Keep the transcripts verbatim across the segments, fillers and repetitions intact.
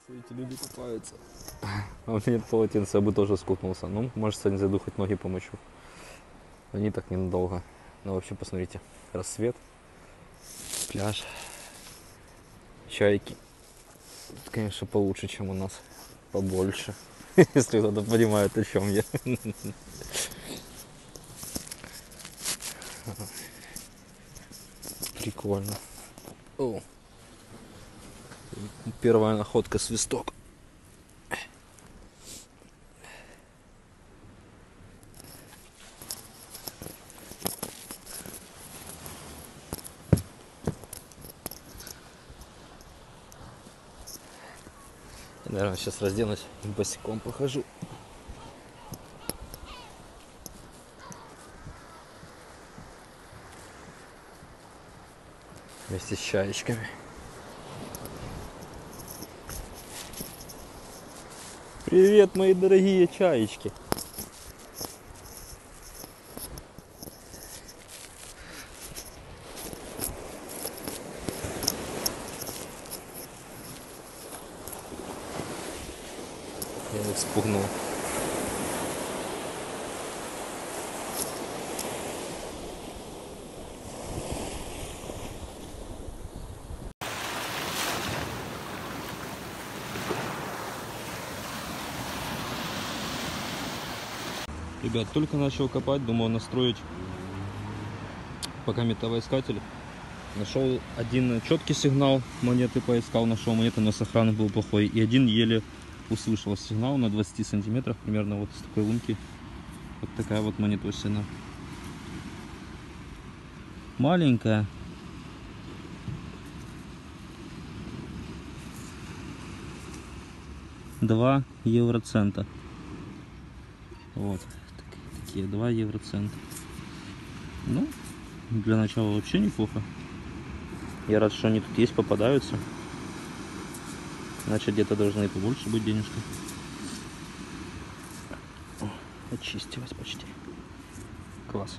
Смотрите, люди купаются. А у меня нет полотенца, я бы тоже скупнулся. Ну, может, сегодня зайду, хоть ноги помочу. Они так ненадолго. Но вообще, посмотрите, рассвет, пляж, чайки. Тут, конечно, получше, чем у нас. Побольше. Если кто-то понимает, о чем я. Прикольно. О. Первая находка — свисток. Я, наверное, сейчас разденусь и босиком похожу. Вместе с чаечками. Привет, мои дорогие чаечки. Я их спугнул. Ребят, только начал копать, думал настроить пока металлоискатель. Нашел один четкий сигнал, монеты поискал, нашел монеты, но сохран был плохой. И один еле услышал сигнал на двадцати сантиметрах, примерно вот с такой лунки. Вот такая вот монетосина. Маленькая. два евроцента. Вот. Такие два евроцента. Ну, для начала вообще неплохо. Я рад, что они тут есть, попадаются. Значит, где-то должны и побольше быть денежки. О, очистилась почти. Класс.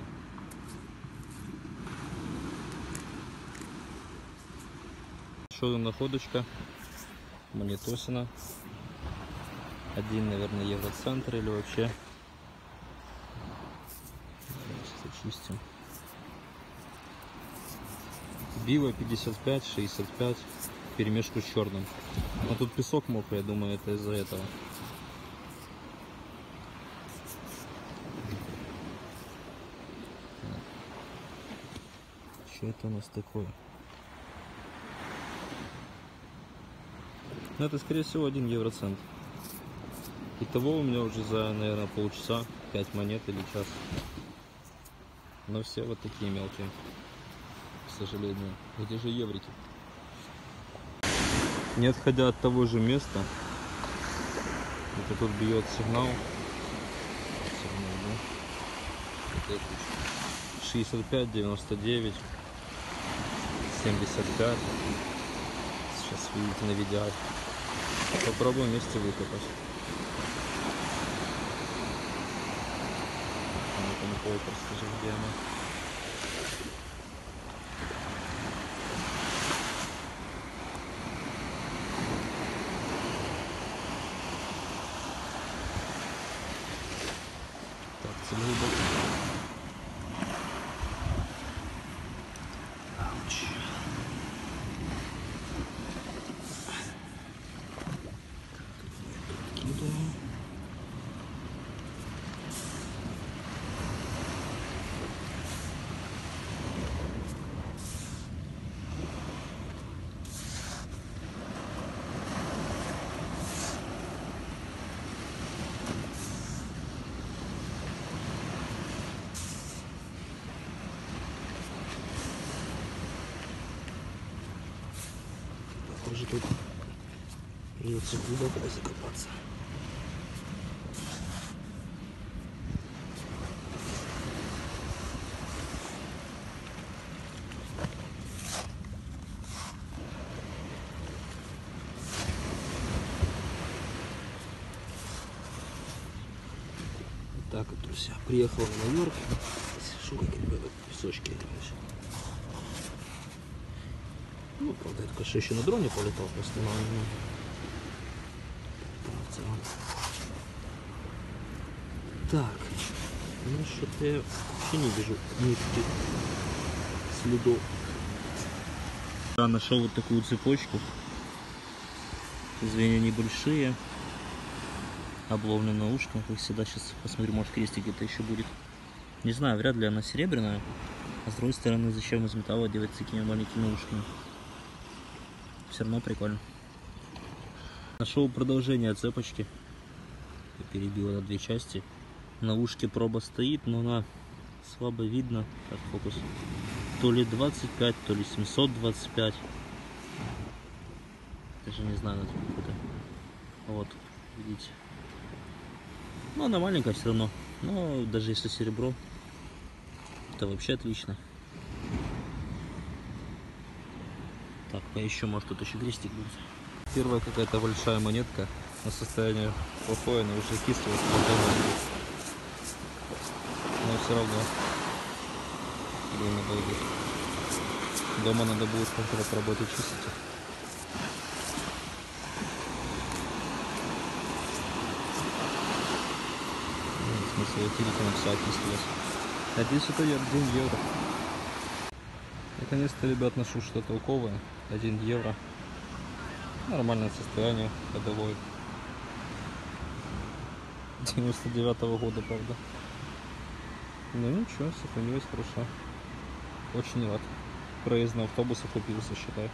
Еще одна находочка. Монетосина. Один, наверное, евроцентр или вообще. Сейчас очистим. Био пятьдесят пять, шестьдесят пять, в перемешку с черным. Но тут песок мокрый, я думаю, это из-за этого. Что это у нас такое? Ну, это, скорее всего, один евроцент. Итого у меня уже за, наверное, полчаса пять монет или час. Но все вот такие мелкие, к сожалению. Где же еврики? Не отходя от того же места, это тут бьет сигнал. шестьдесят пять, девяносто девять, семьдесят пять. Сейчас видите на видео. Попробуем вместе выкопать. Расскажи, где она. Так, цель глубоко. Ауч. Кидаем. Похоже, тут придется глубоко закопаться. Так, вот, друзья, приехал в Нью-Йорк. Шо, как ребята, песочки, короче. Ну, правда, я только что еще на дроне полетал, просто на целом. Так, ну что-то я вообще не вижу никаких следов. Я нашел вот такую цепочку. Звенья небольшие. Обломленная на ушко, как всегда. Сейчас посмотрю, может крестик где-то еще будет. Не знаю, вряд ли она серебряная. А с другой стороны, зачем из металла делать такими маленькими ушками? Все равно прикольно. Нашел продолжение цепочки. Я перебил на две части. На ушке проба стоит, но она слабо видно. Так, фокус. То ли двадцать пять, то ли семьсот двадцать пять. Даже не знаю, насколько это. Вот, видите. Ну, она маленькая все равно. Но даже если серебро, это вообще отлично. Так, поищу, может тут еще крестик будет. Первая какая-то большая монетка. На состояние плохое, но уже кислое состояние. Но все равно. Блин, обалдеть. Дома надо будет как-то поработать, чистить. В смысле, я телефон написать не Надеюсь, это один евро. Наконец-то, ребят, ношу что-то толковое. один евро. Нормальное состояние, ходовой. девяносто девятого года, правда. Ну ничего, сохранилось хорошо. Очень рад. Проезд на автобус окупился, считай.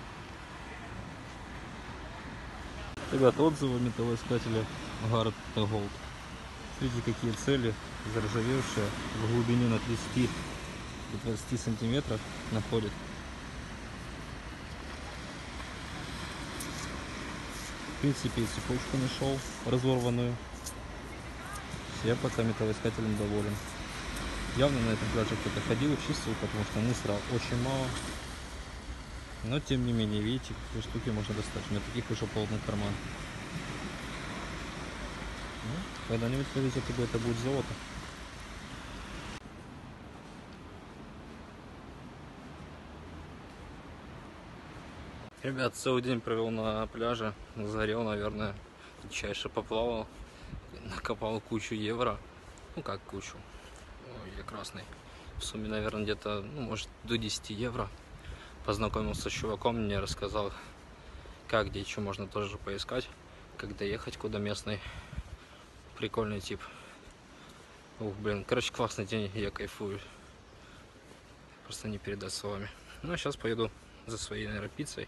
Ребят, отзывы металлоискателя Гард Голд. Смотрите, какие цели. Заржавевшие в глубине на тридцать до двадцати сантиметров находит. В принципе, и цепочку нашел разорванную. Я пока металлоискателем доволен. Явно на этом пляже кто-то ходил, чистил, потому что мусора очень мало. Но тем не менее, видите, какие штуки можно достать. У меня таких уже полный карман. Ну, когда-нибудь повезет, и это будет золото. Ребят, целый день провел на пляже, загорел, наверное, чаще поплавал, накопал кучу евро, ну как кучу, ой, я красный, в сумме, наверное, где-то, ну, может, до десяти евро. Познакомился с чуваком, мне рассказал, как, где, что можно тоже поискать, как доехать, куда местный, прикольный тип. Ух, блин, короче, классный день, я кайфую, просто не передать словами. Ну, а сейчас поеду за своей, наверное, пиццей.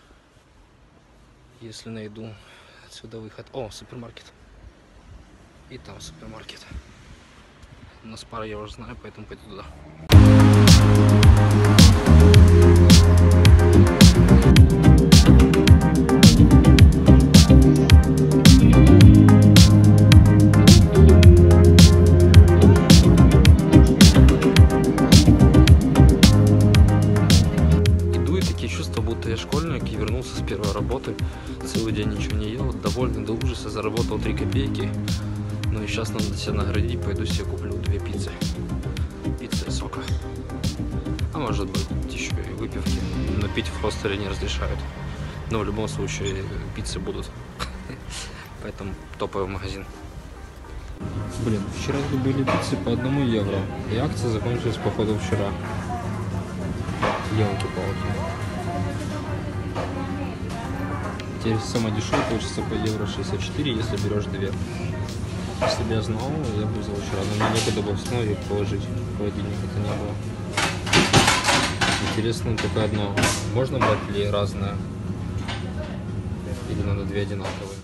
Если найду отсюда выход. О, супермаркет. И там супермаркет. У нас пара я уже знаю, поэтому пойду туда. Я школьник и вернулся с первой работы, целый день ничего не ел, довольный до ужаса, заработал три копейки. Ну и сейчас надо себя наградить, пойду себе куплю две пиццы, пицца и сока, а может быть еще и выпивки, но пить в хостеле не разрешают, но в любом случае пиццы будут, поэтому топовый магазин. Блин, вчера были пиццы по одному евро, и акция закончилась походу вчера. Елки-палки. Теперь самое дешевое получится по евро шестьдесят четыре, если берешь две. Если бы я знал, я бы взял вчера, но мне некуда было снова их положить. В холодильник это не было. Интересно только одно. Можно брать ли разное? Или надо две одинаковые?